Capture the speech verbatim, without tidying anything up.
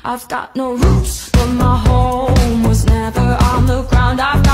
I've got no roots, but my home was never on the ground. I've